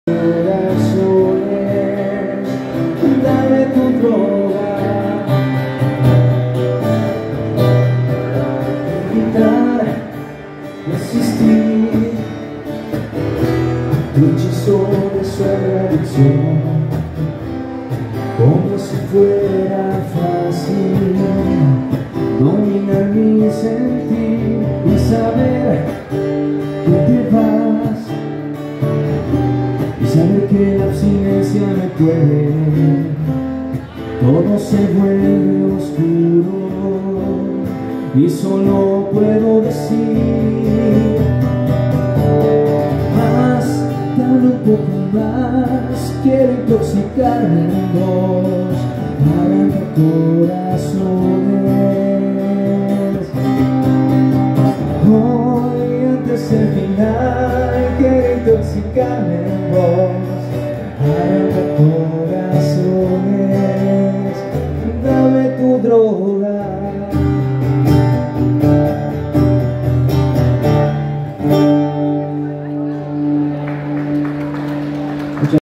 corazones, dame tu droga, evitar resistir tu hechizo de sobreadicción, como si fuera fácil dominar mi sentir y saber que te vas, y saber que la abstinencia me puede, todo se vuelve oscuro y solo puedo decir más, dame un poco más, quiero intoxicarme en dos para corazones. Hoy antes del final